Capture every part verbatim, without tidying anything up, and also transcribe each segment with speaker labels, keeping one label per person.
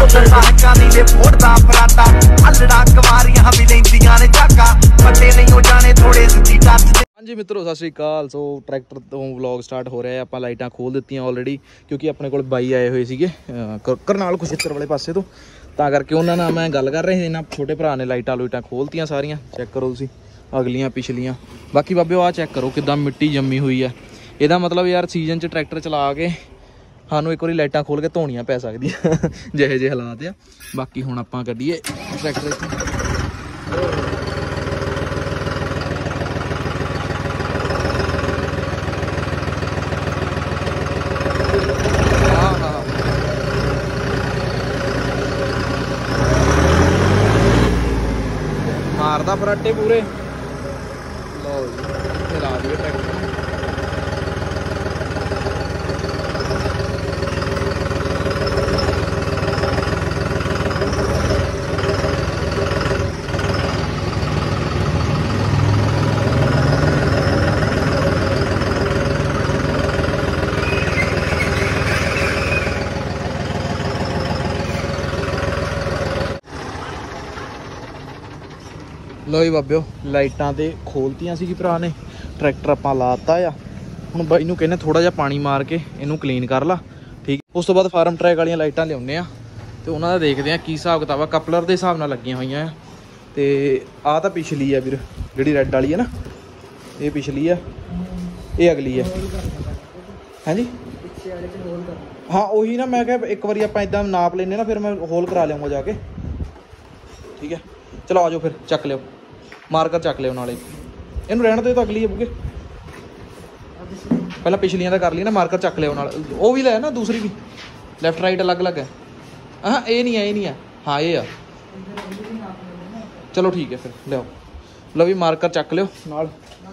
Speaker 1: उधर साहका नीले फोड़दा फराटा अलड़ा कवारियां भी लेंदियां ने झाका पते नहीं हो जाने थोड़े सिद्धि टच।
Speaker 2: हाँ जी मित्रों सत श्री अकाल। सो ट्रैक्टर तो व्लॉग स्टार्ट हो रहा है। आप लाइटां खोल दित्तियां ऑलरेडी क्योंकि अपने को बाई आए हुए सीगे करनाल कुशेतर वाले पासे तो ਤਾਂ ਕਰਕੇ ਉਹਨਾਂ ਨਾਲ ਮੈਂ ਗੱਲ ਕਰ ਰਹੇ ਸੀ। ਇਹਨਾਂ ਛੋਟੇ ਭਰਾ ਨੇ ਲਾਈਟਾਂ ਲੂਈਟਾਂ ਖੋਲਤੀਆਂ ਸਾਰੀਆਂ। ਚੈੱਕ ਕਰੋ ਤੁਸੀਂ ਅਗਲੀਆਂ ਪਿਛਲੀਆਂ। ਬਾਕੀ ਬਾਬਿਓ ਆਹ ਚੈੱਕ ਕਰੋ ਕਿੱਦਾਂ ਮਿੱਟੀ ਜੰਮੀ ਹੋਈ ਆ। ਇਹਦਾ ਮਤਲਬ ਯਾਰ ਸੀਜ਼ਨ 'ਚ ਟਰੈਕਟਰ ਚਲਾ ਕੇ ਸਾਨੂੰ ਇੱਕ ਵਾਰੀ ਲਾਈਟਾਂ ਖੋਲ ਕੇ ਧੋਣੀਆਂ ਪੈ ਸਕਦੀਆਂ ਜਿਹੇ ਜਿਹੇ ਹਾਲਾਤ ਆ। ਬਾਕੀ ਹੁਣ ਆਪਾਂ ਕੱਢੀਏ ਟਰੈਕਟਰ मारदा फराटे पूरे। लो जी ला दिए ट्रैक्टर। लो जी बाबियो लाइटां तो खोलतियां सी भरा ने। ट्रैक्टर आपां लाता आ। हुण बाई नूं कहने थोड़ा जिहा पानी मार के इनू क्लीन कर ला। ठीक उस तो बाद फार्म ट्रैक वाली लाइटां लियाउने आ ते उन्हां दा देखदे आ की हिसाब किताब आ। कपलर दे हिसाब नाल लगियां होईयां आ ते आ तां पिछली आ वीर जिहड़ी रैड वाली है ना। ये पिछली आ ये अगली है हैं जी। हाँ उही ना मैं कहा एक बारी आपां इदां नाप लैने ना फिर मैं होल करा लिआऊंगा जाके। ठीक है चलो आ जाओ फिर चक लियो मार्कर चक लियो नाले इनू रहने दो। तो अगली है बुके पहला पिछलियां तो कर ली ना। मार्कर चक लियो नाल वो भी लै ना दूसरी भी लैफ्ट राइट अलग अलग है। हाँ ये नहीं है ये नहीं है हाँ ये आ। चलो ठीक है फिर लियो लो भी मार्कर चक लियो नाल।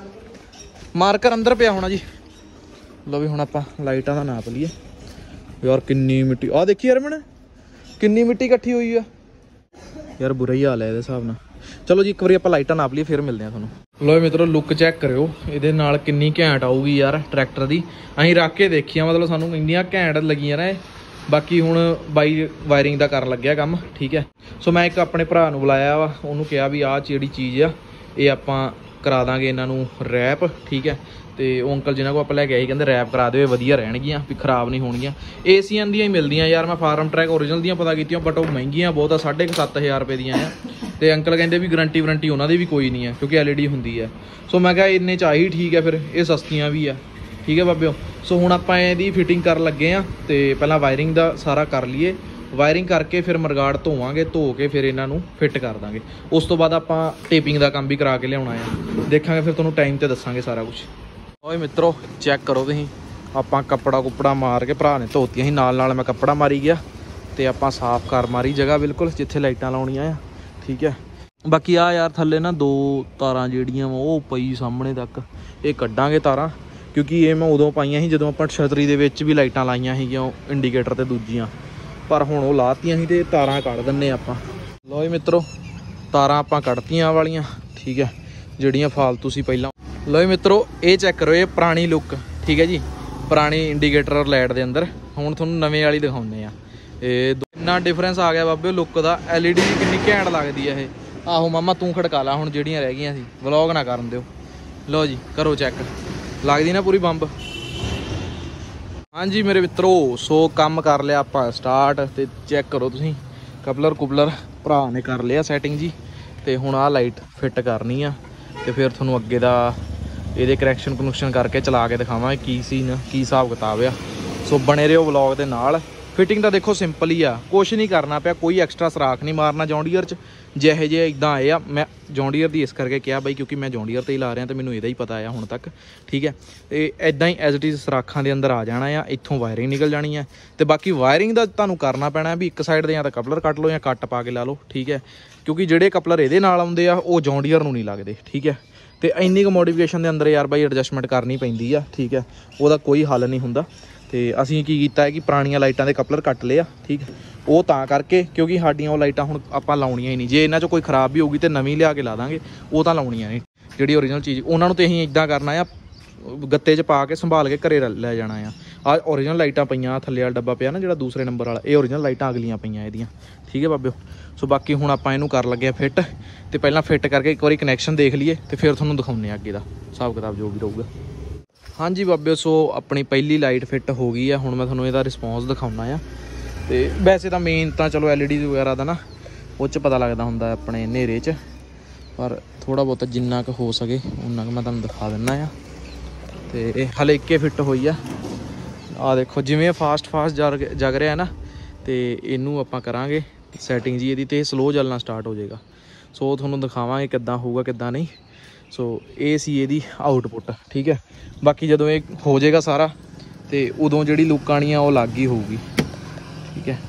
Speaker 2: मार्कर अंदर पिया होना जी। लो भी हुण आपां लाइटां दा नाप लईए यार किन्नी मिट्टी आ देखी यार मैंने किन्नी मिट्टी इकट्ठी हुई है यार। बुरा ही हाल है इहदे हिसाब नाल। चलो जी एक बार आप लाइटां नाप लीए फिर मिलते हैं तुहानूं। लो मित्रों लुक चैक करियो इहदे नाल किन्नी घैंट आऊगी यार ट्रैक्टर दी। असीं रख के देखिया मतलब सानूं इंनियां घैंट लगियां ना। बाकी हुण बाई वायरिंग दा करन लग्गिया काम। ठीक है सो मैं एक अपने भरा नूं बुलाया वा उहनूं कहा भी आह जिहड़ी चीज़ आ ये आपां करा दांगे इन्हां नूं रैप। ठीक है तो वो अंकल जिन्होंने को आप लैके आए कहते रैप करा दो वधिया रहणगियां भी खराब नहीं होणगियां। एसीएन दियां ही मिलदियां यार। मैं फार्म ट्रैक ओरिजिनल दियां पता कीतियां बट वो महंगियां बहुत आ साढ़े सत्त हज़ार रुपए दियां आ। तो अंकल कहते भी गरंटी वरंटी उन्होंने भी कोई नहीं है क्योंकि एल ई डी होंदी है। सो मैं कहा इन्ने च ही ठीक है फिर ये सस्तियां भी आ। ठीक है बाबिओ सो हुण आपां इहदी फिटिंग कर लगे हाँ। तो पहला वायरिंग का सारा कर लीए। वायरिंग करके फिर मरगाड़ धोवांगे धो के फिर इन्हां नूं फिट कर देंगे। उस तो बाद आपां टेपिंग का काम भी करा के लियाउणा है। देखांगे फिर तुहानूं टाइम ते दस्सांगे सारा कुछ। ओए मित्रों चैक करो तुसीं आपां कपड़ा कुपड़ा मार के भरा ने धोतियां ही नाल नाल मैं कपड़ा मारी गया तो आपां साफ कर मारी जगह बिल्कुल जिथे लाइटां लाउणियां आ। ठीक है बाकी आ यार थल्ले ना दो तारां जिहड़ियां वो पई सामने तक ये कड्डांगे तारां क्योंकि ये मैं उदों पाईयां ਸੀ ਜਦੋਂ ਆਪਾਂ ਛਤਰੀ ਦੇ ਵਿੱਚ भी लाइटां लाइयां ਸੀਗੀਆਂ इंडीकेटर ते दूजियां पर हुण ਉਹ ਲਾਤੀਆਂ ਸੀ ਤੇ ਤਾਰਾਂ ਕੱਢ ਦਿੰਨੇ ਆਪਾਂ। ਲਓ ਜੀ ਮਿੱਤਰੋ ਤਾਰਾਂ ਆਪਾਂ ਕੱਢਤੀਆਂ ਵਾਲੀਆਂ। ठीक है ਜਿਹੜੀਆਂ फालतू ਸੀ ਪਹਿਲਾਂ। लो जी मित्रों ये चेक करो ये पुरानी लुक। ठीक है जी पुरानी इंडीकेटर और लाइट के अंदर हुण तुहानूं नवें वाली दिखाउने आ। इन्ना डिफरेंस आ गया बाबे लुक का। एल ई डी किन्नी घैंट लगदी है ये। आहो मामा तू खड़का ला हुण जिहड़ियां रह गईयां सी व्लॉग ना करन दिओ। लो जी करो चेक लगदी ना पूरी बंब। हाँ जी मेरे मित्रों सो काम कर लिया आपां स्टार्ट। तो चेक करो तुसीं कपलर कुपलर भरा ने कर लिया सैटिंग जी। तो हुण आ लाइट फिट करनी आ तो फिर तुहानूं अगे दा ये करैक्शन कनैक्शन करके चला के दिखावांगे की सीन की हिसाब किताब आ। सो बने रहो व्लॉग के नाल। फिटिंग तो देखो सिंपल ही आ कुछ नहीं करना पिया कोई एक्सट्रा सराख नहीं मारना। जॉन्डियर च ਜਿਹੇ ਜਿਹੇ इदा आए आ मैं जॉन्डियर की इस करके कहा बई क्योंकि मैं जॉन्डियर तो ही ला रहा तो मैंने यदा ही पता है हुण तक। ठीक है तो इदा ही एज इट इज़ सराखां दे अंदर आ जाना आ। इत्थों वायरिंग निकल जानी है तो बाकी वायरिंग का तुहानूं करना पैना भी एक साइड दे या तो कपलर कट लो या कट पा के ला लो। ठीक है क्योंकि जिहड़े कपलर इहदे नाल आउंदे आ वो जॉन्डियर नूं नहीं लगदे। ठीक है तो इन्नी क मोडिफिकेशन के अंदर यार बई एडजस्टमेंट करनी पैंदी आ। ठीक है वह कोई हल नहीं हुंदा। तो असीं की कीता है कि पुरानियां लाइटां दे कपलर कट लिया। ठीक है वो तां करके क्योंकि साडियां वो लाइटां हुण आपां लाउणियां ही नहीं। जे इन्हां चों कोई खराब भी होगी तो नवीं लिया के ला दांगे वो तां लाउणियां नहीं। जिहड़ी ओरिजिनल चीज़ उन्हां नूं ते असीं इदां करना आ गत्ते च पा के संभाल के घरे लै जाना आ। ਆ ओरिजिनल ਲਾਈਟਾਂ ਪਈਆਂ, ਥੱਲੇ ਵਾਲਾ ਡੱਬਾ ਪਿਆ ਨਾ ਜਿਹੜਾ ਦੂਸਰੇ ਨੰਬਰ ਵਾਲਾ, ਇਹ ओरिजिनल ਲਾਈਟਾਂ ਅਗਲੀਆਂ ਪਈਆਂ ਇਹਦੀਆਂ। ਠੀਕ ਹੈ ਬਾਬਿਓ। ਸੋ ਬਾਕੀ ਹੁਣ ਆਪਾਂ ਇਹਨੂੰ ਕਰ ਲੱਗੇ ਫਿੱਟ, ਤੇ ਪਹਿਲਾਂ ਫਿੱਟ ਕਰਕੇ ਇੱਕ ਵਾਰੀ ਕਨੈਕਸ਼ਨ ਦੇਖ ਲਈਏ ਤੇ ਫਿਰ ਤੁਹਾਨੂੰ ਦਿਖਾਉਂਦੇ ਆ ਅੱਗੇ ਦਾ ਹਿਸਾਬ ਕਿਤਾਬ ਜੋ ਵੀ ਰਹੂਗਾ। ਹਾਂਜੀ ਬਾਬਿਓ, ਸੋ ਆਪਣੀ ਪਹਿਲੀ ਲਾਈਟ ਫਿੱਟ ਹੋ ਗਈ ਆ। ਹੁਣ ਮੈਂ ਤੁਹਾਨੂੰ ਇਹਦਾ ਰਿਸਪੌਂਸ ਦਿਖਾਉਣਾ ਆ। ਤੇ ਵੈਸੇ ਤਾਂ ਮੇਨ ਤਾਂ ਚਲੋ ਐਲ ਈ ਡੀ ਵਗੈਰਾ ਦਾ ਨਾ ਉਹ 'ਚ ਪਤਾ ਲੱਗਦਾ ਹੁੰਦਾ ਆਪਣੇ ਹਨੇਰੇ 'ਚ, ਪਰ ਥੋੜ੍ਹਾ ਬਹੁਤ ਜਿੰਨਾ ਕੁ ਹੋ ਸਕੇ ਉਨਾ ਕੁ ਮੈਂ ਤੁਹਾਨੂੰ ਦਿਖਾ ਦਿੰਦਾ ਆ। ਤੇ ਇਹ ਹਲੇ ਇੱਕੇ ਫਿੱਟ ਹੋਈ ਆ। ਆਹ ਦੇਖੋ ਜਿਵੇਂ ਫਾਸਟ ਫਾਸਟ ਜਗ ਜਗ ਰਿਹਾ ਨਾ, ਤੇ ਇਹਨੂੰ ਆਪਾਂ ਕਰਾਂਗੇ ਸੈਟਿੰਗ ਜੀ ਇਹਦੀ, ਤੇ ਇਹ ਸਲੋ ਚੱਲਣਾ ਸਟਾਰਟ ਹੋ ਜਾਏਗਾ। ਸੋ ਤੁਹਾਨੂੰ ਦਿਖਾਵਾਂਗੇ ਕਿੱਦਾਂ ਹੋਊਗਾ ਕਿੱਦਾਂ ਨਹੀਂ। ਸੋ ਇਹ ਸੀ ਇਹਦੀ ਆਊਟਪੁੱਟ। ਠੀਕ ਹੈ, ਬਾਕੀ ਜਦੋਂ ਇਹ ਹੋ ਜਾਏਗਾ ਸਾਰਾ ਤੇ ਉਦੋਂ ਜਿਹੜੀ ਲੁੱਕ ਆਉਣੀ ਆ ਉਹ ਅਲੱਗ ਹੀ ਹੋਊਗੀ। ਠੀਕ ਹੈ,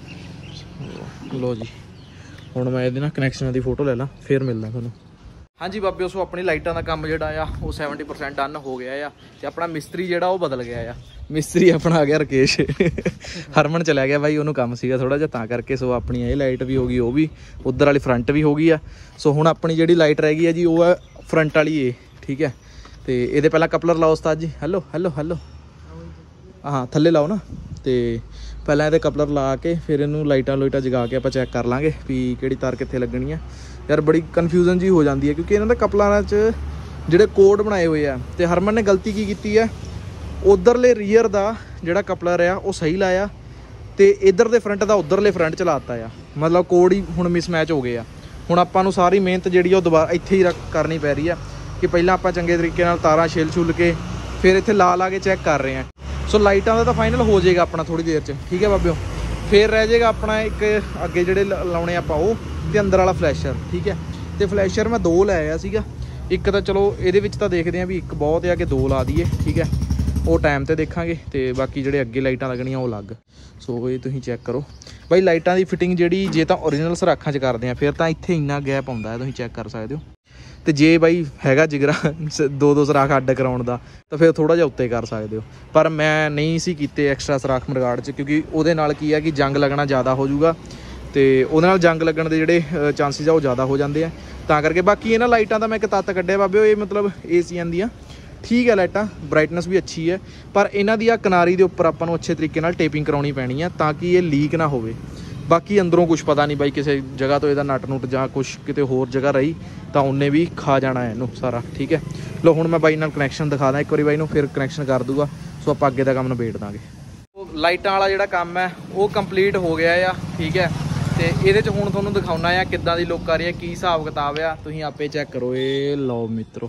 Speaker 2: ਲੋ ਜੀ ਹੁਣ ਮੈਂ ਇਹਦੇ ਨਾਲ ਕਨੈਕਸ਼ਨਾਂ ਦੀ ਫੋਟੋ ਲੈ ਲਾਂ ਫਿਰ ਮਿਲਦਾ ਤੁਹਾਨੂੰ। ਹਾਂਜੀ ਬਾਬਿਓ, ਸੋ ਆਪਣੀ ਲਾਈਟਾਂ ਦਾ ਕੰਮ ਜਿਹੜਾ ਆ ਉਹ ਸੈਵਨਟੀ ਪਰਸੈਂਟ ਡਨ ਹੋ ਗਿਆ ਆ। ਤੇ ਆਪਣਾ ਮਿਸਤਰੀ ਜਿਹੜਾ ਉਹ ਬਦਲ ਗਿਆ ਆ। ਮਿਸਤਰੀ ਆਪਣਾ ਆ ਗਿਆ ਰਕੇਸ਼। ਹਰਮਨ ਚਲਾ ਗਿਆ ਬਾਈ, ਉਹਨੂੰ ਕੰਮ ਸੀਗਾ ਥੋੜਾ ਜਿਹਾ ਤਾਂ ਕਰਕੇ। ਸੋ ਆਪਣੀ ਇਹ ਲਾਈਟ ਵੀ ਹੋ ਗਈ, ਉਹ ਵੀ ਉੱਧਰ ਵਾਲੀ ਫਰੰਟ ਵੀ ਹੋ ਗਈ ਆ। ਸੋ ਹੁਣ ਆਪਣੀ ਜਿਹੜੀ ਲਾਈਟ ਰਹਿ ਗਈ ਆ ਜੀ ਉਹ ਹੈ ਫਰੰਟ ਵਾਲੀ ਇਹ। ਠੀਕ ਹੈ, ਤੇ ਇਹਦੇ ਪਹਿਲਾਂ ਕਪਲਰ ਲਾਓ ਉਸਤਾਦ ਜੀ। ਹੈਲੋ ਹੈਲੋ ਹੈਲੋ, ਹਾਂ ਥੱਲੇ ਲਾਓ ਨਾ। ਤੇ ਪਹਿਲਾਂ ਇਹਦੇ ਕਪਲਰ ਲਾ ਕੇ ਫਿਰ ਇਹਨੂੰ ਲਾਈਟਾਂ ਲੂਈਟਾਂ ਜਗਾ ਕੇ ਆਪਾਂ ਚੈੱਕ ਕਰ ਲਾਂਗੇ ਵੀ ਕਿਹੜੀ ਤਾਰ ਕਿੱਥੇ ਲੱਗਣੀ ਆ। ਯਾਰ ਬੜੀ ਕਨਫਿਊਜ਼ਨ ਜੀ ਹੋ ਜਾਂਦੀ ਹੈ ਕਿਉਂਕਿ ਇਹਨਾਂ ਦੇ ਕਪਲਰਾਂ 'ਚ ਜਿਹੜੇ ਕੋਡ ਬਣਾਏ ਹੋਏ ਆ। ਤੇ ਹਰਮਨ ਨੇ ਗਲਤੀ ਕੀ ਕੀਤੀ ਹੈ, ਉਧਰਲੇ ਰੀਅਰ ਦਾ ਜਿਹੜਾ ਕਪਲਰ ਆ ਉਹ ਸਹੀ ਲਾਇਆ, ਤੇ ਇੱਧਰ ਦੇ ਫਰੰਟ ਦਾ ਉਧਰਲੇ ਫਰੰਟ ਚਲਾਤਾ ਆ। ਮਤਲਬ ਕੋਡ ਹੀ ਹੁਣ ਮਿਸਮੈਚ ਹੋ ਗਏ ਆ। ਹੁਣ ਆਪਾਂ ਨੂੰ ਸਾਰੀ ਮਿਹਨਤ ਜਿਹੜੀ ਉਹ ਦੁਬਾਰਾ ਇੱਥੇ ਹੀ ਰੱਖ ਕਰਨੀ ਪੈ ਰਹੀ ਆ ਕਿ ਪਹਿਲਾਂ ਆਪਾਂ ਚੰਗੇ ਤਰੀਕੇ ਨਾਲ ਤਾਰਾਂ ਛਿੱਲ ਛੁੱਲ ਕੇ ਫਿਰ ਇੱਥੇ ਲਾ ਲਾ ਕੇ ਚੈੱਕ ਕਰ ਰਹੇ ਹਾਂ। ਸੋ ਲਾਈਟਾਂ ਦਾ ਤਾਂ ਫਾਈਨਲ ਹੋ ਜਾਏਗਾ ਆਪਣਾ ਥੋੜੀ ਦੇਰ 'ਚ। ਠੀਕ ਹੈ ਬਾਬਿਓ, ਫਿਰ ਰਹਿ ਜਾਏਗਾ ਆਪਣਾ ਇੱਕ ਅੱਗੇ ਜਿਹੜੇ ਲਾਉਣੇ ਆਪਾਂ ਉਹ, ਤੇ ਅੰਦਰ ਵਾਲਾ ਫਲੈਸ਼ਰ। ਠੀਕ ਹੈ, ਤੇ ਫਲੈਸ਼ਰ ਮੈਂ ਦੋ ਲੈ ਆਇਆ ਸੀਗਾ। ਇੱਕ ਤਾਂ ਚਲੋ ਇਹਦੇ ਵਿੱਚ ਤਾਂ ਦੇਖਦੇ ਹਾਂ ਵੀ ਇੱਕ ਬਹੁਤ ਆ ਕਿ ਦੋ ਲਾ ਦਈਏ। ਠੀਕ ਹੈ, ਉਹ ਟਾਈਮ ਤੇ ਦੇਖਾਂਗੇ। ਤੇ ਬਾਕੀ ਜਿਹੜੇ ਅੱਗੇ ਲਾਈਟਾਂ ਲੱਗਣੀਆਂ ਉਹ ਅਲੱਗ। ਸੋ ਇਹ ਤੁਸੀਂ ਚੈੱਕ ਕਰੋ ਬਾਈ, ਲਾਈਟਾਂ ਦੀ ਫਿਟਿੰਗ ਜਿਹੜੀ ਜੇ ਤਾਂ ਓਰੀਜਨਲ ਸਰਾਖਾਂ 'ਚ ਕਰਦੇ ਆ ਫਿਰ ਤਾਂ ਇੱਥੇ ਇੰਨਾ ਗੈਪ ਆਉਂਦਾ ਹੈ, ਤੁਸੀਂ ਚੈੱਕ ਕਰ ਸਕਦੇ ਹੋ। ਤੇ ਜੇ ਬਾਈ ਹੈਗਾ ਜਿਗਰਾ ਦੋ ਦੋ ਸਰਾਖ ਅੱਡ ਕਰਾਉਣ ਦਾ ਤਾਂ ਫਿਰ ਥੋੜ੍ਹਾ ਜਿਹਾ ਉੱਤੇ ਕਰ ਸਕਦੇ ਹੋ। ਪਰ ਮੈਂ ਨਹੀਂ ਸੀ ਕੀਤੇ ਐਕਸਟਰਾ ਸਰਾਖ ਮਰਗਾੜ 'ਚ, ਕਿਉਂਕਿ ਉਹਦੇ ਨਾਲ ਕੀ ਹੈ ਕਿ ਜੰਗ ਲੱਗਣਾ ਜ਼ਿਆਦਾ ਹੋ ਜਾਊਗਾ, ਤੇ ਉਹਦੇ ਨਾਲ ਜੰਗ ਲੱਗਣ ਦੇ ਜਿਹੜੇ ਚਾਂਸਿਸ ਆ ਉਹ ਜ਼ਿਆਦਾ ਹੋ ਜਾਂਦੇ ਆ ਤਾਂ ਕਰਕੇ। ਬਾਕੀ ਇਹਨਾਂ ਲਾਈਟਾਂ ਦਾ ਮੈਂ ਇੱਕ ਤੱਤ ਕੱਢਿਆ ਬਾਬਿਓ, ਇਹ ਮਤਲਬ ਏਸੀਐਨ ਦੀਆਂ ਠੀਕ ਹੈ ਲਾਈਟਾਂ, ਬਰਾਈਟਨੈਸ ਵੀ ਅੱਛੀ ਹੈ, ਪਰ ਇਹਨਾਂ ਦੀ ਆ ਕਿਨਾਰੀ ਦੇ ਉੱਪਰ ਆਪਾਂ ਨੂੰ ਅੱਛੇ ਤਰੀਕੇ ਨਾਲ ਟੇਪਿੰਗ ਕਰਾਉਣੀ ਪੈਣੀ ਆ ਤਾਂ ਕਿ ਇਹ ਲੀਕ ਨਾ ਹੋਵੇ। ਬਾਕੀ ਅੰਦਰੋਂ ਕੁਝ ਪਤਾ ਨਹੀਂ ਬਾਈ, ਕਿਸੇ ਜਗ੍ਹਾ ਤੋਂ ਇਹਦਾ ਨਟ ਨੂਟ ਜਾਂ ਕੁਛ ਕਿਤੇ ਹੋਰ ਜਗ੍ਹਾ ਰਹੀ ਤਾਂ ਉਹਨੇ ਵੀ ਖਾ ਜਾਣਾ ਇਹਨੂੰ ਸਾਰਾ। ਠੀਕ ਹੈ, ਲੋ ਹੁਣ ਮੈਂ ਬਾਈ ਨਾਲ ਕਨੈਕਸ਼ਨ ਦਿਖਾ ਦਾਂ ਇੱਕ ਵਾਰੀ ਬਾਈ ਨੂੰ, ਫਿਰ ਕਨੈਕਸ਼ਨ ਕਰ ਦੂਗਾ। ਸੋ ਆਪਾਂ ਅੱਗੇ ਦਾ ਕੰਮ ਨਿਬੇੜ ਦਾਂਗੇ। ਉਹ ਲਾਈਟਾਂ ਵਾਲਾ ਜਿਹੜਾ ਕੰਮ ਹੈ ਉਹ ਕੰਪਲੀਟ ਹੋ ਗਿਆ ਆ। ਠੀਕ ਹੈ, ਤੇ ਇਹਦੇ 'ਚ ਹੁਣ ਤੁਹਾਨੂੰ ਦਿਖਾਉਣਾ ਆ ਕਿੱਦਾਂ ਦੀ ਲੁੱਕ ਆ ਰਹੀ ਹੈ, ਕੀ ਹਿਸਾਬ ਕਿਤਾਬ ਆ, ਤੁਸੀਂ ਆਪੇ ਚੈੱਕ ਕਰੋ। ਇਹ ਲਓ ਮਿੱਤਰੋ,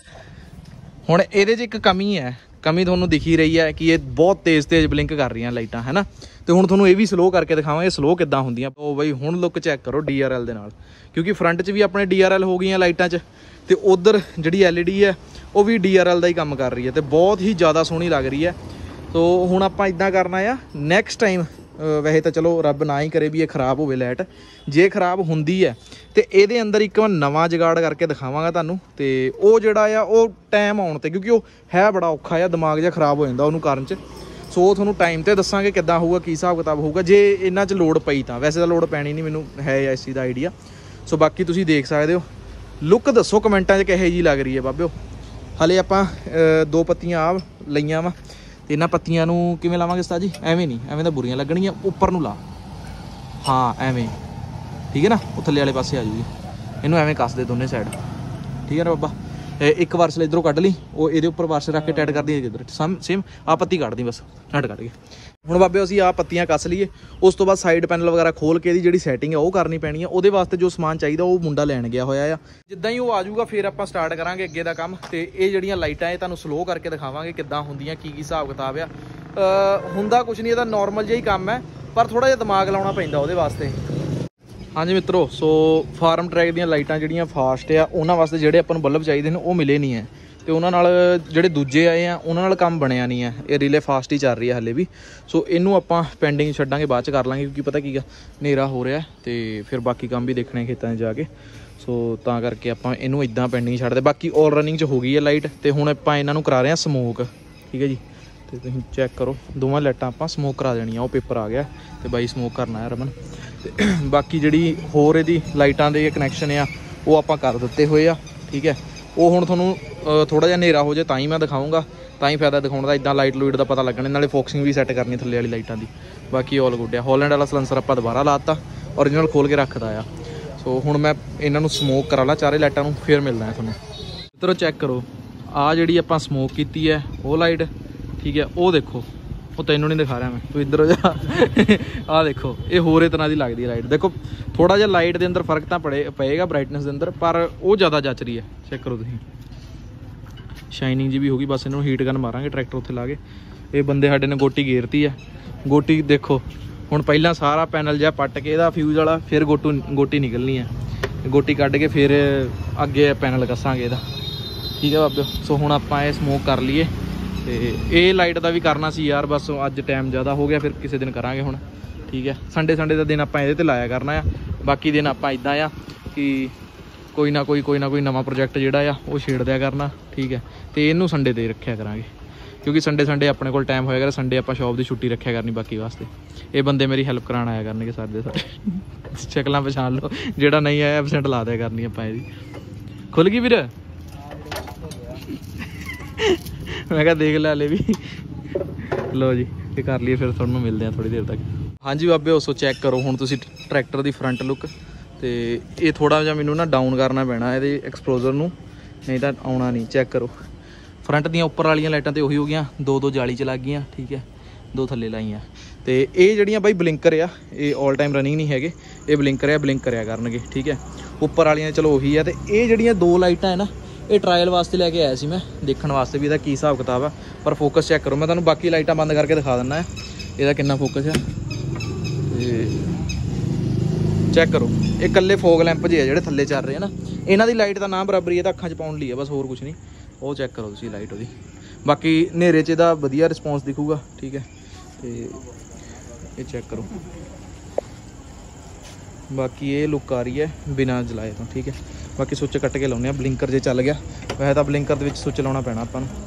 Speaker 2: ਹੁਣ ਇਹਦੇ 'ਚ ਇੱਕ ਕਮੀ ਹੈ। ਕਮੀ ਤੁਹਾਨੂੰ ਦਿਖੀ ਰਹੀ ਹੈ ਕਿ ਇਹ ਬਹੁਤ ਤੇਜ਼ ਤੇਜ਼ ਬਲਿੰਕ ਕਰ ਰਹੀਆਂ ਲਾਈਟਾਂ, ਹੈ ਨਾ। ਤੇ ਹੁਣ ਤੁਹਾਨੂੰ ਇਹ ਵੀ ਸਲੋ ਕਰਕੇ ਦਿਖਾਵਾਂਗੇ ਸਲੋ ਕਿੱਦਾਂ ਹੁੰਦੀਆਂ। ਉਹ ਬਾਈ ਹੁਣ ਲੁੱਕ ਚੈੱਕ ਕਰੋ ਡੀ ਆਰ ਐਲ ਦੇ ਨਾਲ, ਕਿਉਂਕਿ ਫਰੰਟ 'ਚ ਵੀ ਆਪਣੇ ਡੀ ਆਰ ਐਲ ਹੋ ਗਈਆਂ ਲਾਈਟਾਂ 'ਚ, ਤੇ ਉਧਰ ਜਿਹੜੀ ਐਲ ਈ ਡੀ ਹੈ ਉਹ ਵੀ ਡੀ ਆਰ ਐਲ ਦਾ ਹੀ ਕੰਮ ਕਰ ਰਹੀ ਹੈ, ਤੇ ਬਹੁਤ ਹੀ ਜ਼ਿਆਦਾ ਸੋਹਣੀ ਲੱਗ ਰਹੀ ਹੈ। ਸੋ ਹੁਣ ਆਪਾਂ ਇੱਦਾਂ ਕਰਨਾ ਆ ਨੈਕਸਟ ਟਾਈਮ, ਵੈਸੇ ਤਾਂ ਚਲੋ ਰੱਬ ਨਾ ਹੀ ਕਰੇ ਵੀ ਇਹ ਖ਼ਰਾਬ ਹੋਵੇ ਲਾਈਟ, ਜੇ ਖ਼ਰਾਬ ਹੁੰਦੀ ਹੈ ਤੇ ਇਹਦੇ ਅੰਦਰ ਇੱਕ ਮੈਂ ਨਵਾਂ ਜਗਾੜ ਕਰਕੇ ਦਿਖਾਵਾਂਗਾ ਤੁਹਾਨੂੰ। ਤੇ ਉਹ ਜਿਹੜਾ ਆ ਉਹ ਟਾਈਮ ਆਉਣ ਤੇ, ਕਿਉਂਕਿ ਉਹ ਹੈ ਬੜਾ ਔਖਾ ਆ, ਦਿਮਾਗ ਜਿਹਾ ਖ਼ਰਾਬ ਹੋ ਜਾਂਦਾ ਉਹਨੂੰ ਕਰਨ 'ਚ। ਸੋ ਤੁਹਾਨੂੰ ਟਾਈਮ ਤੇ ਦੱਸਾਂਗੇ ਕਿੱਦਾਂ ਹੋਊਗਾ, ਕੀ ਹਿਸਾਬ ਕਿਤਾਬ ਹੋਊਗਾ ਜੇ ਇਹਨਾਂ 'ਚ ਲੋੜ ਪਈ ਤਾਂ। ਵੈਸੇ ਤਾਂ ਲੋੜ ਪੈਣੀ ਨਹੀਂ, ਮੈਨੂੰ ਹੈ ਇਸ ਚੀਜ਼ ਦਾ ਆਈਡੀਆ। ਸੋ ਬਾਕੀ ਤੁਸੀਂ ਦੇਖ ਸਕਦੇ ਹੋ। ਲੁੱਕ ਦੱਸੋ ਕਮੈਂਟਾਂ 'ਚ ਕਿਹੋ ਜਿਹੀ ਲੱਗ ਰਹੀ ਹੈ ਬਾਬਿਓ। ਹਲੇ ਆਪਾਂ ਦੋ ਪੱਤੀਆਂ ਆ ਲਈਆਂ ਵਾ, ਤੇ ਇਹਨਾਂ ਪੱਤੀਆਂ ਨੂੰ ਕਿਵੇਂ ਲਾਵਾਂਗੇ ਉਸਤਾਦ ਜੀ? ਐਵੇਂ ਨਹੀਂ, ਐਵੇਂ ਤਾਂ ਬੁਰੀਆਂ ਲੱਗਣਗੀਆਂ, ਉੱਪਰ ਨੂੰ ਲਾ। ਹਾਂ ਐਵੇਂ, ਠੀਕ ਹੈ ਨਾ, ਉਹ ਥੱਲੇ ਵਾਲੇ ਪਾਸੇ ਆ ਜੂਗੀ। ਇਹਨੂੰ ਐਵੇਂ ਕੱਸ ਦੇ ਦੋਨੇ ਸਾਈਡ, ਠੀਕ ਹੈ ਨਾ ਬਾਬਾ। ਇੱਕ ਵਾਰਸਲ ਇੱਧਰੋਂ ਕੱਢ ਲਈ, ਉਹ ਇਹਦੇ ਉੱਪਰ ਵਾਰਸਲ ਰੱਖ ਕੇ ਟਾਈਟ ਕਰਦੀ ਹੈ ਇੱਧਰ ਸਮ ਸੇਮ ਆਹ ਪੱਤੀ ਕੱਢ ਦੀ ਬਸ, ਨਟ ਕੱਢ ਕੇ। ਹੁਣ ਬਾਬੇ ਅਸੀਂ ਆਹ ਪੱਤੀਆਂ ਕੱਸ ਲਈਏ, ਉਸ ਤੋਂ ਬਾਅਦ ਸਾਈਡ ਪੈਨਲ ਵਗੈਰਾ ਖੋਲ ਕੇ ਇਹਦੀ ਜਿਹੜੀ ਸੈਟਿੰਗ ਹੈ ਉਹ ਕਰਨੀ ਪੈਣੀ ਹੈ। ਉਹਦੇ ਵਾਸਤੇ ਜੋ ਸਮਾਨ ਚਾਹੀਦਾ ਉਹ ਮੁੰਡਾ ਲੈਣ ਗਿਆ ਹੋਇਆ ਆ। ਜਿੱਦਾਂ ਹੀ ਉਹ ਆ ਜਾਊਗਾ ਫਿਰ ਆਪਾਂ ਸਟਾਰਟ ਕਰਾਂਗੇ ਅੱਗੇ ਦਾ ਕੰਮ। ਤੇ ਇਹ ਜਿਹੜੀਆਂ ਲਾਈਟਾਂ ਇਹ ਤੁਹਾਨੂੰ ਸਲੋ ਕਰਕੇ ਦਿਖਾਵਾਂਗੇ ਕਿੱਦਾਂ ਹੁੰਦੀਆਂ, ਕੀ ਕੀ ਹਿਸਾਬ ਕਿਤਾਬ ਆ। ਹੁੰਦਾ ਕੁਛ ਨਹੀਂ, ਇਹਦਾ ਨੋਰਮਲ ਜਿਹਾ ਹੀ ਕੰਮ ਹੈ, ਪਰ ਥੋੜ੍ਹਾ ਜਿਹਾ ਦਿਮਾਗ ਲਾਉਣਾ ਪੈਂਦਾ ਉਹਦੇ ਵਾਸਤੇ। ਹਾਂਜੀ ਮਿੱਤਰੋ, ਸੋ ਫਾਰਮ ਟਰੈਕ ਦੀਆਂ ਲਾਈਟਾਂ ਜਿਹੜੀਆਂ ਫਾਸਟ ਆ ਉਹਨਾਂ ਵਾਸਤੇ ਜਿਹੜੇ ਆਪਾਂ ਨੂੰ ਬੱਲਬ ਚਾਹੀਦੇ ਨੇ ਉਹ ਮਿਲੇ ਨਹੀਂ ਹੈ, ਤੇ ਉਹਨਾਂ ਨਾਲ ਜਿਹੜੇ ਦੂਜੇ ਆਏ ਆ ਉਹਨਾਂ ਨਾਲ ਕੰਮ ਬਣਿਆ ਨਹੀਂ ਹੈ। ਇਹ ਰੀਲੇ ਫਾਸਟ ਹੀ ਚੱਲ ਰਹੀ ਹੈ ਹਲੇ ਵੀ। ਸੋ ਇਹਨੂੰ ਆਪਾਂ ਪੈਂਡਿੰਗ ਛੱਡਾਂਗੇ, ਬਾਅਦ 'ਚ ਕਰ ਲਾਂਗੇ, ਕਿਉਂਕਿ ਪਤਾ ਕੀ ਆ ਹਨੇਰਾ ਹੋ ਰਿਹਾ ਤੇ ਫਿਰ ਬਾਕੀ ਕੰਮ ਵੀ ਦੇਖਣੇ ਖੇਤਾਂ 'ਚ ਜਾ ਕੇ। ਸੋ ਤਾਂ ਕਰਕੇ ਆਪਾਂ ਇਹਨੂੰ ਇੱਦਾਂ ਪੈਂਡਿੰਗ ਛੱਡਦੇ। ਬਾਕੀ ਆਲ ਰਨਿੰਗ 'ਚ ਹੋ ਗਈ ਹੈ ਲਾਈਟ, ਤੇ ਹੁਣ ਆਪਾਂ ਇਹਨਾਂ ਨੂੰ ਕਰਾ ਰਹੇ ਹਾਂ ਸਮੋਕ। ਠੀਕ ਹੈ ਜੀ, ਤੇ ਤੁਸੀਂ ਚੈੱਕ ਕਰੋ ਦੋਵਾਂ ਲਾਈਟਾਂ ਆਪਾਂ ਸਮੋਕ ਕਰਾ ਦੇਣੀਆਂ। ਉਹ ਪੇਪਰ ਆ ਗਿਆ ਤੇ ਬਾਈ ਸਮੋਕ ਕਰਨਾ ਹੈ ਰਮਨ। ਤੇ ਬਾਕੀ ਜਿਹੜੀ ਹੋਰ ਇਹਦੀ ਲਾਈਟਾਂ ਦੇ ਕਨੈਕਸ਼ਨ ਆ ਉਹ ਆਪਾਂ ਕਰ ਦਿੱਤੇ ਹੋਏ ਆ। ਠੀਕ ਹੈ, ਉਹ ਹੁਣ ਤੁਹਾਨੂੰ ਥੋੜ੍ਹਾ ਜਿਹਾ ਹਨੇਰਾ ਹੋ ਜਾਏ ਤਾਂ ਹੀ ਮੈਂ ਦਿਖਾਊਂਗਾ, ਤਾਂ ਹੀ ਫਾਇਦਾ ਦਿਖਾਉਣ ਦਾ। ਇੱਦਾਂ ਲਾਈਟ ਲੂਈਟ ਦਾ ਪਤਾ ਲੱਗਣਾ, ਨਾਲੇ ਫੋਕਸਿੰਗ ਵੀ ਸੈੱਟ ਕਰਨੀ ਥੱਲੇ ਵਾਲੀ ਲਾਈਟਾਂ ਦੀ। ਬਾਕੀ ਆਲ ਗੁੱਡ ਆ। ਹੌਲੈਂਡ ਵਾਲਾ ਸਲੈਂਸਰ ਆਪਾਂ ਦੁਬਾਰਾ ਲਾਤਾ, ਓਰੀਜਨਲ ਖੋਲ ਕੇ ਰੱਖਦਾ ਆ। ਸੋ ਹੁਣ ਮੈਂ ਇਹਨਾਂ ਨੂੰ ਸਮੋਕ ਕਰਾ ਲਾ ਚਾਰੇ ਲਾਈਟਾਂ ਨੂੰ, ਫਿਰ ਮਿਲਦਾ ਤੁਹਾਨੂੰ। ਇੱਧਰੋਂ ਚੈੱਕ ਕਰੋ, ਆਹ ਜਿਹੜੀ ਆਪਾਂ ਸਮੋਕ ਕੀਤੀ ਹੈ ਉਹ ਲਾਈਟ, ਠੀਕ ਹੈ। ਉਹ ਦੇਖੋ, ਉਹ ਤੈਨੂੰ ਨਹੀਂ ਦਿਖਾ ਰਿਹਾ ਮੈਂ, ਤੂੰ ਇੱਧਰੋਂ ਜਾ। ਆਹ ਦੇਖੋ, ਇਹ ਹੋਰ ਹੀ ਤਰ੍ਹਾਂ ਦੀ ਲੱਗਦੀ ਹੈ ਲਾਈਟ। ਦੇਖੋ ਥੋੜਾ ਜਿਹਾ ਲਾਈਟ ਦੇ ਅੰਦਰ ਫਰਕ ਤਾਂ ਪੜੇ ਪਏਗਾ ਬ੍ਰਾਈਟਨੈਸ ਦੇ ਅੰਦਰ, ਪਰ ਉਹ ਜ਼ਿਆਦਾ ਜੱਚ ਰਹੀ ਹੈ। ਚੈੱਕ ਕਰੋ ਤੁਸੀਂ, ਸ਼ਾਈਨਿੰਗ ਜੀ ਵੀ ਹੋਗੀ। ਬਸ ਇਹਨੂੰ ਹੀਟ ਗਨ ਮਾਰਾਂਗੇ ਟਰੈਕਟਰ ਉੱਥੇ ਲਾ ਕੇ। ਇਹ ਬੰਦੇ ਸਾਡੇ ਨੇ ਗੋਟੀ ਗੇਰਤੀ ਹੈ। ਗੋਟੀ ਦੇਖੋ ਹੁਣ, ਪਹਿਲਾਂ ਸਾਰਾ ਪੈਨਲ ਜਿਹਾ ਪੱਟ ਕੇ ਇਹਦਾ ਫਿਊਜ਼ ਵਾਲਾ, ਫਿਰ ਗੋਟੂ ਗੋਟੀ ਨਿਕਲਣੀ ਹੈ। ਗੋਟੀ ਕੱਢ ਕੇ ਫਿਰ ਅੱਗੇ ਪੈਨਲ ਕੱਸਾਂਗੇ ਇਹਦਾ, ਠੀਕ ਹੈ ਬਾਬਿਓ। ਸੋ ਹੁਣ ਆਪਾਂ ਇਹ ਸਮੋਕ ਕਰ ਲਈਏ। ਤੇ ਇਹ ਲਾਈਟ ਦਾ ਵੀ ਕਰਨਾ ਸੀ ਯਾਰ, ਬਸ ਅੱਜ ਟਾਈਮ ਜ਼ਿਆਦਾ ਹੋ ਗਿਆ, ਫਿਰ ਕਿਸੇ ਦਿਨ ਕਰਾਂਗੇ ਹੁਣ, ਠੀਕ ਹੈ। ਸੰਡੇ ਸੰਡੇ ਦਾ ਦਿਨ ਆਪਾਂ ਇਹਦੇ 'ਤੇ ਲਾਇਆ ਕਰਨਾ ਆ। ਬਾਕੀ ਦਿਨ ਆਪਾਂ ਇੱਦਾਂ ਆ ਕਿ ਕੋਈ ਨਾ ਕੋਈ ਕੋਈ ਨਾ ਕੋਈ ਨਵਾਂ ਪ੍ਰੋਜੈਕਟ ਜਿਹੜਾ ਆ ਉਹ ਛੇੜ ਦਿਆ ਕਰਨਾ, ਠੀਕ ਹੈ। ਤੇ ਇਹਨੂੰ ਸੰਡੇ 'ਤੇ ਰੱਖਿਆ ਕਰਾਂਗੇ, ਕਿਉਂਕਿ ਸੰਡੇ ਸੰਡੇ ਆਪਣੇ ਕੋਲ ਟਾਈਮ ਹੋਇਆ ਕਰ। ਸੰਡੇ ਆਪਾਂ ਸ਼ੌਪ ਦੀ ਛੁੱਟੀ ਰੱਖਿਆ ਕਰਨੀ ਬਾਕੀ ਵਾਸਤੇ। ਇਹ ਬੰਦੇ ਮੇਰੀ ਹੈਲਪ ਕਰਾਉਣ ਆਇਆ ਕਰਨਗੇ ਸਾਰੇ ਦੇ ਸਾਰੇ। ਸ਼ਕਲਾਂ ਪਛਾਣ ਲਓ, ਜਿਹੜਾ ਨਹੀਂ ਆਇਆ ਐਬਸੈਂਟ ਲਾ ਦਿਆ ਕਰਨੀ ਆਪਾਂ ਇਹਦੀ। ਖੁੱਲ ਗਈ ਵੀਰ? ਮੈਂ ਕਿਹਾ ਦੇਖ ਲੈ ਹਲੇ ਵੀ। ਲਓ ਜੀ, ਇਹ ਕਰ ਲਈਏ, ਫਿਰ ਤੁਹਾਨੂੰ ਮਿਲਦੇ ਆ ਥੋੜੀ ਦੇਰ ਤੱਕ। ਹਾਂਜੀ ਬਾਬੇ, ਉਸੋ ਚੈੱਕ ਕਰੋ ਹੁਣ ਤੁਸੀਂ ਟਰੈਕਟਰ ਦੀ ਫਰੰਟ ਲੁੱਕ। ਤੇ ਇਹ ਥੋੜਾ ਜਿਹਾ ਮੈਨੂੰ ਨਾ ਡਾਊਨ ਕਰਨਾ ਪੈਣਾ ਇਹਦੇ ਐਕਸਪਲੋਜ਼ਰ ਨੂੰ, ਨਹੀਂ ਤਾਂ ਆਉਣਾ ਨਹੀਂ। ਚੈੱਕ ਕਰੋ, ਫਰੰਟ ਦੀਆਂ ਉੱਪਰ ਵਾਲੀਆਂ ਲਾਈਟਾਂ ਤੇ ਉਹੀ ਹੋ ਗਈਆਂ, ਦੋ ਦੋ ਜਾਲੀ 'ਚ ਲੱਗ ਗਈਆਂ, ਠੀਕ ਹੈ। ਦੋ ਥੱਲੇ ਲਾਈਆਂ। ਤੇ ਇਹ ਜਿਹੜੀਆਂ ਬਾਈ ਬਲਿੰਕਰ ਆ, ਇਹ ਆਲ ਟਾਈਮ ਰਨਿੰਗ ਨਹੀਂ ਹੈਗੇ, ਇਹ ਬਲਿੰਕਰ ਆ, ਬਲਿੰਕ ਕਰਿਆ ਕਰਨਗੇ, ਠੀਕ ਹੈ। ਉੱਪਰ ਵਾਲੀਆਂ ਚਲੋ ਉਹੀ ਆ। ਤੇ ਇਹ ਜਿਹੜੀਆਂ ਦੋ ਲਾਈਟਾਂ ਹੈ ਨਾ, ਇਹ ਟਰਾਇਲ ਵਾਸਤੇ ਲੈ ਕੇ ਆਇਆ ਸੀ ਮੈਂ, ਦੇਖਣ ਵਾਸਤੇ ਵੀ ਇਹਦਾ ਕੀ ਹਿਸਾਬ ਕਿਤਾਬ ਆ। ਪਰ ਫੋਕਸ ਚੈੱਕ ਕਰੋ, ਮੈਂ ਤੁਹਾਨੂੰ ਬਾਕੀ ਲਾਈਟਾਂ ਬੰਦ ਕਰਕੇ ਦਿਖਾ ਦਿੰਦਾ ਇਹਦਾ ਕਿੰਨਾ ਫੋਕਸ ਆ। ਤੇ ਚੈੱਕ ਕਰੋ, ਇਹ ਇਕੱਲੇ ਫੋਗ ਲੈਂਪ ਜਿਹੇ ਆ ਜਿਹੜੇ ਥੱਲੇ ਚੱਲ ਰਹੇ ਆ ਨਾ, ਇਹਨਾਂ ਦੀ ਲਾਈਟ ਦਾ ਨਾਮ ਬਰਾਬਰੀ, ਇਹ ਤਾਂ ਅੱਖਾਂ 'ਚ ਪਾਉਣ ਲਈ ਆ ਬਸ, ਹੋਰ ਕੁਛ ਨਹੀਂ। ਉਹ ਚੈੱਕ ਕਰੋ ਤੁਸੀਂ ਲਾਈਟ ਉਹਦੀ। ਬਾਕੀ ਹਨੇਰੇ 'ਚ ਇਹਦਾ ਵਧੀਆ ਰਿਸਪੌਂਸ ਦਿਖੂਗਾ, ਠੀਕ ਹੈ। ਤੇ ਇਹ ਚੈੱਕ ਕਰੋ, ਬਾਕੀ ਇਹ ਲੁੱਕ ਆ ਰਹੀ ਹੈ ਬਿਨਾਂ ਜਲਾਏ ਤੋਂ, ਠੀਕ ਹੈ। ਬਾਕੀ ਸੁੱਚ ਕੱਟ ਕੇ ਲਾਉਂਦੇ ਆ, ਬਲਿੰਕਰ ਜੇ ਚੱਲ ਗਿਆ। ਵੈਸੇ ਤਾਂ ਬਲਿੰਕਰ ਦੇ ਵਿੱਚ ਸੁੱਚ ਲਾਉਣਾ ਪੈਣਾ ਆਪਾਂ ਨੂੰ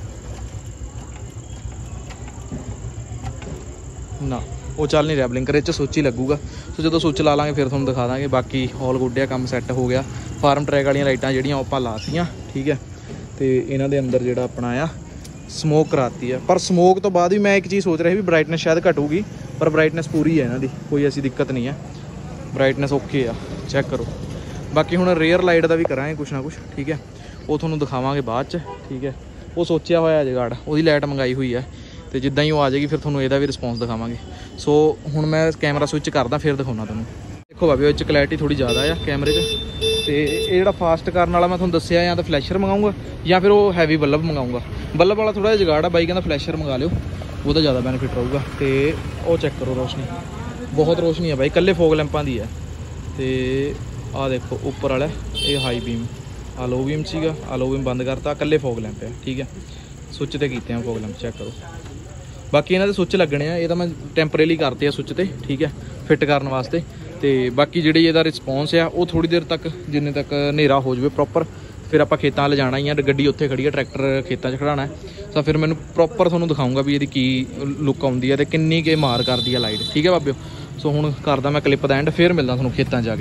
Speaker 2: ਨਾ, ਉਹ ਚੱਲ ਨਹੀਂ ਰਿਹਾ ਬਲਿੰਕਰ, ਇਹ 'ਚ ਸੁੱਚ ਹੀ ਲੱਗੂਗਾ। ਸੋ ਜਦੋਂ ਸੁੱਚ ਲਾ ਲਾਂਗੇ ਫਿਰ ਤੁਹਾਨੂੰ ਦਿਖਾ ਦਾਂਗੇ। ਬਾਕੀ ਹੌਲ ਗੁੱਡ ਆ, ਕੰਮ ਸੈੱਟ ਹੋ ਗਿਆ। ਫਾਰਮ ਟਰੈਕ ਵਾਲੀਆਂ ਲਾਈਟਾਂ ਜਿਹੜੀਆਂ ਆਪਾਂ ਲਾਤੀਆਂ, ਠੀਕ ਹੈ। ਤੇ ਇਹਨਾਂ ਦੇ ਅੰਦਰ ਜਿਹੜਾ ਆਪਣਾ ਆ ਸਮੋਕ ਕਰਾਤੀ ਆ। ਪਰ ਸਮੋਕ ਤੋਂ ਬਾਅਦ ਵੀ ਮੈਂ ਇੱਕ ਚੀਜ਼ ਸੋਚ ਰਿਹਾ ਸੀ ਵੀ ਬਰਾਈਟਨੈਸ ਸ਼ਾਇਦ ਘਟੂਗੀ, ਪਰ ਬਰਾਈਟਨੈਸ ਪੂਰੀ ਹੈ ਇਹਨਾਂ ਦੀ, ਕੋਈ ਐਸੀ ਦਿੱਕਤ ਨਹੀਂ ਹੈ। ਬਰਾਈਟਨੈਸ ਓਕੇ ਆ, ਚੈੱਕ ਕਰੋ। ਬਾਕੀ ਹੁਣ ਰੇਅਰ ਲਾਈਟ ਦਾ ਵੀ ਕਰਾਂਗੇ ਕੁਛ ਨਾ ਕੁਛ, ਠੀਕ ਹੈ। ਉਹ ਤੁਹਾਨੂੰ ਦਿਖਾਵਾਂਗੇ ਬਾਅਦ 'ਚ, ਠੀਕ ਹੈ। ਉਹ ਸੋਚਿਆ ਹੋਇਆ ਜਗਾੜ, ਉਹਦੀ ਲਾਈਟ ਮੰਗਾਈ ਹੋਈ ਹੈ। ਤੇ ਜਿੱਦਾਂ ਹੀ ਉਹ ਆ ਜਾਏਗੀ ਫਿਰ ਤੁਹਾਨੂੰ ਇਹਦਾ ਵੀ ਰਿਸਪੌਂਸ ਦਿਖਾਵਾਂਗੇ। ਸੋ ਹੁਣ ਮੈਂ ਕੈਮਰਾ ਸਵਿੱਚ ਕਰਦਾ, ਫਿਰ ਦਿਖਾਉਣਾ ਤੁਹਾਨੂੰ। ਦੇਖੋ ਬਾਬੇ, ਉਹ 'ਚ ਕਲੈਰਿਟੀ ਥੋੜੀ ਜ਼ਿਆਦਾ ਆ ਕੈਮਰੇ 'ਚ। ਤੇ ਇਹ ਜਿਹੜਾ ਫਾਸਟ ਕਰਨ ਵਾਲਾ ਮੈਂ ਤੁਹਾਨੂੰ ਦੱਸਿਆ, ਜਾਂ ਤਾਂ ਫਲੈਸ਼ਰ ਮੰਗਾਊਂਗਾ ਜਾਂ ਫਿਰ ਉਹ ਹੈਵੀ ਬੱਲਬ ਮੰਗਾਊਂਗਾ। ਬੱਲਬ ਵਾਲਾ ਥੋੜਾ ਜਿਹਾ ਜਗਾੜ ਆ, ਬਾਈ ਕਹਿੰਦਾ ਫਲੈਸ਼ਰ ਮੰਗਾ ਲਿਓ, ਉਹਦਾ ਜ਼ਿਆਦਾ ਬੈਨੀਫਿਟ ਰਹੂਗਾ। ਤੇ ਉਹ ਚੈੱਕ ਕਰੋ, ਰੋਸ਼ਨੀ ਬਹੁਤ ਰੋਸ਼ਨੀ ਆ ਬਾਈ, ਇਕੱਲੇ ਫੋਗ ਲੈਂਪਾਂ ਦੀ ਹੈ। ਤੇ ਆਹ ਦੇਖੋ ਉੱਪਰ ਵਾਲਾ, ਇਹ ਹਾਈ ਬੀਮ, ਆ ਲੋ ਬੀਮ ਸੀਗਾ, ਆ ਲੋ ਬੀਮ ਬੰਦ ਕਰਤਾ, ਇਕੱਲੇ ਫੋਗ ਲੈਂਪ ਹੈ, ਠੀਕ ਹੈ। ਸੁੱਚ ਤੇ ਕੀਤੇ ਆ ਫੋਗ ਲੈਂਪ, ਚੈੱਕ ਕਰੋ। ਬਾਕੀ ਇਹਨਾਂ ਦੇ ਸੁੱਚ ਲੱਗਣੇ ਆ, ਇਹ ਤਾਂ ਮੈਂ ਟੈਂਪਰੇਰੀ ਕਰਤੇ ਆ ਸੁੱਚ ਤੇ, ਠੀਕ ਹੈ, ਫਿੱਟ ਕਰਨ ਵਾਸਤੇ। ਤੇ ਬਾਕੀ ਜਿਹੜੀ ਇਹਦਾ ਰਿਸਪੌਂਸ ਆ ਉਹ ਥੋੜੀ ਦੇਰ ਤੱਕ, ਜਿੰਨੇ ਤੱਕ ਹਨੇਰਾ ਹੋ ਜਾਵੇ ਪ੍ਰੋਪਰ, ਫਿਰ ਆਪਾਂ ਖੇਤਾਂ ਲਿਜਾਣਾ ਹੀ ਆ। ਗੱਡੀ ਉੱਥੇ ਖੜੀ ਆ, ਟਰੈਕਟਰ ਖੇਤਾਂ 'ਚ ਖੜਾਉਣਾ। ਤਾਂ ਫਿਰ ਮੈਨੂੰ ਪ੍ਰੋਪਰ ਤੁਹਾਨੂੰ ਦਿਖਾਊਂਗਾ ਵੀ ਇਹਦੀ ਕੀ ਲੁੱਕ ਆਉਂਦੀ ਹੈ ਤੇ ਕਿੰਨੀ ਕੁ ਮਾਰ ਕਰਦੀ ਆ ਲਾਈਟ, ਠੀਕ ਹੈ ਬਾਬਿਓ। ਸੋ ਹੁਣ ਕਰਦਾ ਮੈਂ ਕਲਿੱਪ ਦਾ ਐਂਡ, ਫਿਰ ਮਿਲਦਾ ਤੁਹਾਨੂੰ ਖੇਤਾਂ 'ਚ ਜਾ ਕੇ।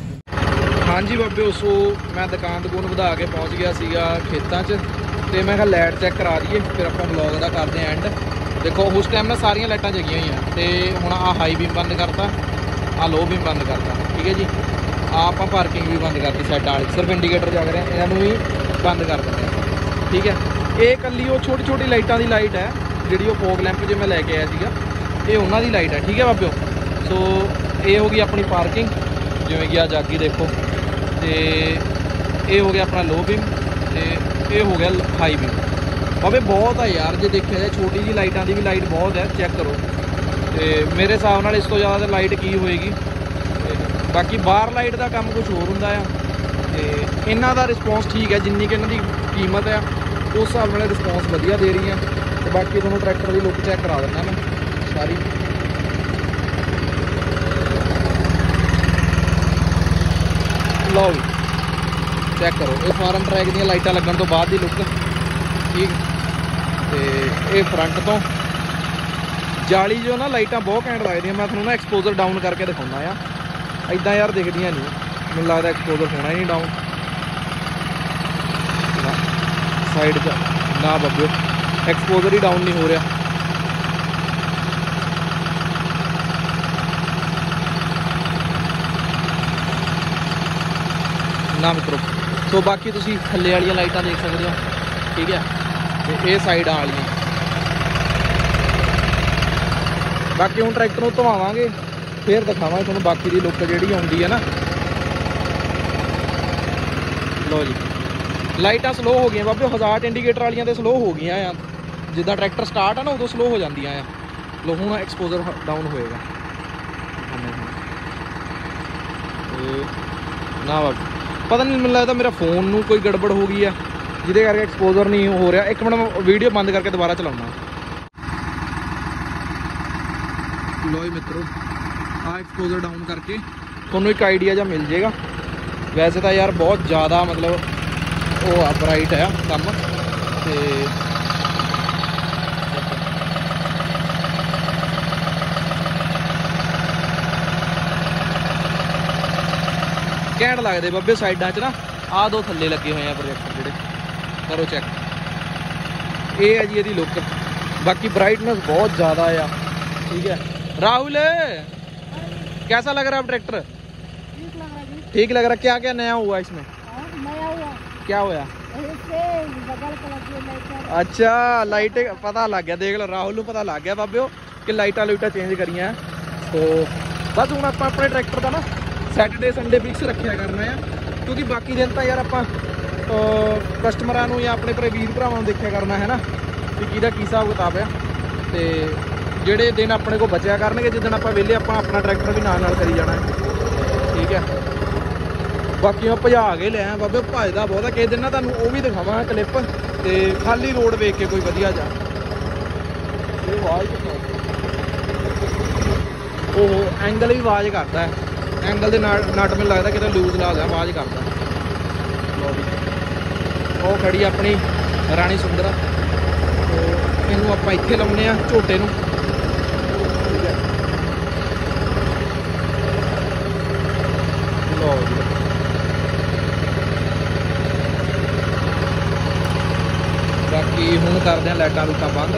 Speaker 2: ਹਾਂਜੀ ਬਾਬਿਓ, ਸੋ ਮੈਂ ਦੁਕਾਨ ਦੁਕਾਨ ਵਧਾ ਕੇ ਪਹੁੰਚ ਗਿਆ ਸੀਗਾ ਖੇਤਾਂ 'ਚ। ਤੇ ਮੈਂ ਕਿਹਾ ਲਾਈਟ ਚੈੱਕ ਕਰਾ ਦਈਏ, ਫਿਰ ਆਪਾਂ ਵਲੌਗ ਦਾ ਕਰਦੇ ਹਾਂ ਐਂਡ। ਦੇਖੋ ਉਸ ਟਾਈਮ ਨਾ ਸਾਰੀਆਂ ਲਾਈਟਾਂ ਜਗੀਆਂ ਹੋਈਆਂ, ਤੇ ਹੁਣ ਆਹ ਹਾਈ ਬੀਮ ਬੰਦ ਕਰਤਾ, ਆਹ ਲੋ ਬੀਮ ਬੰਦ ਕਰਤਾ, ਠੀਕ ਹੈ ਜੀ। ਆਹ ਆਪਾਂ ਪਾਰਕਿੰਗ ਵੀ ਬੰਦ ਕਰਤੀ ਸਾਈਡ ਵਾਲੀ, ਸਿਰਫ ਇੰਡੀਕੇਟਰ ਜਗ ਰਹੇ, ਇਹਨਾਂ ਨੂੰ ਵੀ ਬੰਦ ਕਰ ਦਿੰਦੇ ਹਾਂ, ਠੀਕ ਹੈ। ਇਹ ਇਕੱਲੀ ਉਹ ਛੋਟੀ ਛੋਟੀ ਲਾਈਟਾਂ ਦੀ ਲਾਈਟ ਹੈ, ਜਿਹੜੀ ਉਹ ਫੋਗ ਲੈਂਪ ਜੇ ਮੈਂ ਲੈ ਕੇ ਆਇਆ ਸੀਗਾ, ਇਹ ਉਹਨਾਂ ਦੀ ਲਾਈਟ ਹੈ, ਠੀਕ ਹੈ ਬਾਬਿਓ। ਸੋ ਇਹ ਹੋ ਗਈ ਆਪਣੀ ਪਾਰਕਿੰਗ, ਜਿਵੇਂ ਕਿ ਆ ਜਾਗੀ ਦੇਖੋ। ਤੇ ਇਹ ਹੋ ਗਿਆ ਆਪਣਾ ਲੋ ਬੀਮ, ਤੇ ਇਹ ਹੋ ਗਿਆ ਹਾਈ ਬੀਮ। ਬਾਬੇ ਬਹੁਤ ਆ ਯਾਰ, ਜੇ ਦੇਖਿਆ ਜਾਏ ਛੋਟੀ ਜਿਹੀ ਲਾਈਟਾਂ ਦੀ ਵੀ ਲਾਈਟ ਬਹੁਤ ਹੈ, ਚੈੱਕ ਕਰੋ। ਤੇ ਮੇਰੇ ਹਿਸਾਬ ਨਾਲ ਇਸ ਤੋਂ ਜ਼ਿਆਦਾ ਲਾਈਟ ਕੀ ਹੋਏਗੀ। ਬਾਕੀ ਬਾਹਰ ਲਾਈਟ ਦਾ ਕੰਮ ਕੁਝ ਹੋਰ ਹੁੰਦਾ ਆ, ਤੇ ਇਹਨਾਂ ਦਾ ਰਿਸਪੌਂਸ ਠੀਕ ਹੈ, ਜਿੰਨੀ ਕਿ ਇਹਨਾਂ ਦੀ ਕੀਮਤ ਆ ਉਸ ਹਿਸਾਬ ਨਾਲ ਰਿਸਪੌਂਸ ਵਧੀਆ ਦੇ ਰਹੀਆਂ। ਤੇ ਬਾਕੀ ਤੁਹਾਨੂੰ ਟਰੈਕਟਰ ਦੀ ਲੁੱਕ ਚੈੱਕ ਕਰਾ ਦਿੰਦਾ ਮੈਂ ਸਾਰੀ। ਲਓ ਚੈੱਕ ਕਰੋ, ਇਹ ਫਾਰਮ ਟਰੈਕ ਦੀਆਂ ਲਾਈਟਾਂ ਲੱਗਣ ਤੋਂ ਬਾਅਦ ਦੀ ਲੁੱਕ, ਠੀਕ। ਤੇ ਇਹ ਫਰੰਟ ਤੋਂ ਜਾਲੀ ਜੋ ਨਾ ਲਾਈਟਾਂ ਬਹੁਤ ਘੈਂਟ ਲੱਗਦੀਆਂ। ਮੈਂ ਤੁਹਾਨੂੰ ਨਾ ਐਕਸਪੋਜ਼ਰ ਡਾਊਨ ਕਰਕੇ ਦਿਖਾਉਂਦਾ ਆ, ਇੱਦਾਂ ਯਾਰ ਦਿਖਦੀਆਂ ਨਹੀਂ, ਮੈਨੂੰ ਲੱਗਦਾ ਐਕਸਪੋਜ਼ਰ ਹੋਣਾ ਹੀ ਨਹੀਂ ਡਾਊਨ। ਸਾਈਡ 'ਚ ਨਾ ਬੱਬਿਓ, ਐਕਸਪੋਜ਼ਰ ਹੀ ਡਾਊਨ ਨਹੀਂ ਹੋ ਰਿਹਾ। ਨਾ ਮਿੱਤਰੋ, ਸੋ ਬਾਕੀ ਤੁਸੀਂ ਥੱਲੇ ਵਾਲੀਆਂ ਲਾਈਟਾਂ ਦੇਖ ਸਕਦੇ ਹੋ, ਠੀਕ ਹੈ, ਤੇ ਇਹ ਸਾਈਡਾਂ ਵਾਲੀਆਂ। ਬਾਕੀ ਹੁਣ ਟਰੈਕਟਰ ਨੂੰ ਧਵਾਵਾਂਗੇ ਫਿਰ ਦਿਖਾਵਾਂਗੇ ਤੁਹਾਨੂੰ ਬਾਕੀ ਦੀ ਲੁੱਕ ਜਿਹੜੀ ਆਉਂਦੀ ਹੈ ਨਾ। ਲੋ ਜੀ, ਲਾਈਟਾਂ ਸਲੋ ਹੋ ਗਈਆਂ ਬਾਬੇ, ਹਜ਼ਾਰ ਇੰਡੀਕੇਟਰ ਵਾਲੀਆਂ ਤੇ ਸਲੋ ਹੋ ਗਈਆਂ ਆ। ਜਿੱਦਾਂ ਟਰੈਕਟਰ ਸਟਾਰਟ ਆ ਨਾ ਉਦੋਂ ਸਲੋ ਹੋ ਜਾਂਦੀਆਂ ਆ। ਲੋ ਹੁਣ ਐਕਸਪੋਜ਼ਰ ਡਾਊਨ ਹੋਏਗਾ ਨਾ ਬਾਬੇ। ਪਤਾ ਨਹੀਂ, ਮੈਨੂੰ ਲੱਗਦਾ ਮੇਰਾ ਫੋਨ ਨੂੰ ਕੋਈ ਗੜਬੜ ਹੋ ਗਈ ਆ ਜਿਹਦੇ ਕਰਕੇ ਐਕਸਪੋਜ਼ਰ ਨਹੀਂ ਹੋ ਰਿਹਾ। ਇੱਕ ਮਿੰਟ ਮੈਂ ਵੀਡੀਓ ਬੰਦ ਕਰਕੇ ਦੁਬਾਰਾ ਚਲਾਉਣਾ। ਲੋ ਜੀ ਮਿੱਤਰੋ, ਆ ਐਕਸਪੋਜ਼ਰ ਡਾਊਨ ਕਰਕੇ ਤੁਹਾਨੂੰ ਇੱਕ ਆਈਡੀਆ ਜਿਹਾ ਮਿਲ ਜੇਗਾ। ਵੈਸੇ ਤਾਂ ਯਾਰ ਬਹੁਤ ਜ਼ਿਆਦਾ ਮਤਲਬ ਉਹ ਆ ਬਰਾਈਟ ਆ ਕੰਮ, ਤੇ ਘੈਂਟ ਲੱਗਦੇ ਬਾਬੇ ਸਾਈਡਾਂ 'ਚ ਨਾ। ਆਹ ਦੋ ਥੱਲੇ ਲੱਗੇ ਹੋਏ ਆ ਪ੍ਰੋਜੈਕਟਰ ਜਿਹੜੇ, ਕਰੋ ਚੈੱਕ। ਇਹ ਹੈ ਜੀ ਇਹਦੀ ਲੁੱਕ। ਬਾਕੀ ਬਰਾइटनेस बहुत ज़्यादा है, ठीक है। राहुल कैसा लग रहा है ट्रैक्टर? ठीक लग रहा है। ठीक लग रहा है। क्या क्या नया हुआ इसमें?
Speaker 3: नया हुआ
Speaker 2: क्या हुआ? अच्छा लाइट पता लग गया, देख लो राहुल को पता लग गया बाबे कि लाइटा लुइटा चेंज करिया। तो बस हूँ आप अपने ट्रैक्टर का ना सैटरडे संडे फिक्स रखा करना है, क्योंकि बाकी दिन तो यार आप कस्टमर या अपने भरे वीर भरावां देखा करना है ना कि किहदा की हिसाब किताब है। तो ਜਿਹੜੇ दिन अपने को बचा करनगे, जिस आप वेले आप अपना ट्रैक्टर भी नाल नाल करी जाना है, ठीक है। बाकी मैं भजा के लिया बाबे, भजदा बहुत है। किस दिन ना तुहानूं वो भी दिखावांगा क्लिप, तो खाली रोड वेख के कोई वधिया जा। ओह एंगल भी आवाज़ करता है, एंगल के नट मैनूं लगता कि लूज ला गया, आवाज़ करता। वो खड़ी अपनी राणी सुंदरा, तो इनू आप इत्थे लाउने आ झोटे नूं। बाकी हुण करदे आ लाइटां लूटां बंद।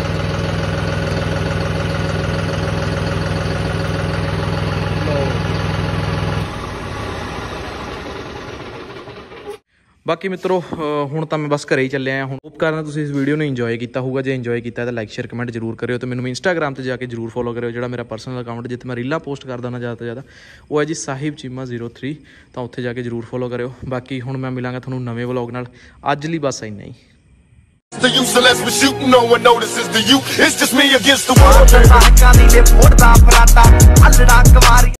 Speaker 2: बाकी मित्रों हुण तां मैं बस घरे ही चले आया। हुण होप करना तुसीं इस वीडियो ने इंजॉय किया होगा। जे इंजॉय किया तो लाइक शेयर कमेंट जरूर करियो। तो मैंने इंस्टाग्राम पर जाके जरूर फॉलो करियो, जो मेरा पर्सनल अकाउंट जिथे मैं रीलां पोस्ट करदा ना ज़्यादा तो ज़्यादा, वो है जी साहिब चीमा जीरो थ्री। तो उत्थे जाके जरूर फॉलो करियो। बाकी हुण मैं मिलांगा तुहानूं नवें व्लॉग नाल। अज लई बस इन्ना ही।
Speaker 4: The use unless we're shooting, no one notices the you. It's just me against the world.